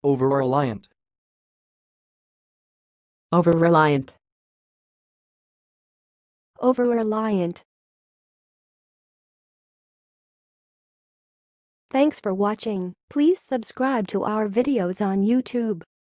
Overreliant. Overreliant. Overreliant. Thanks for watching. Please subscribe to our videos on YouTube.